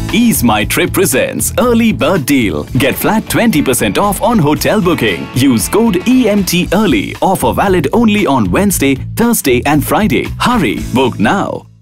Ease My Trip presents Early Bird Deal. Get flat 20% off on hotel booking. Use code EMT Early. Offer valid only on Wednesday, Thursday and Friday. Hurry, book now.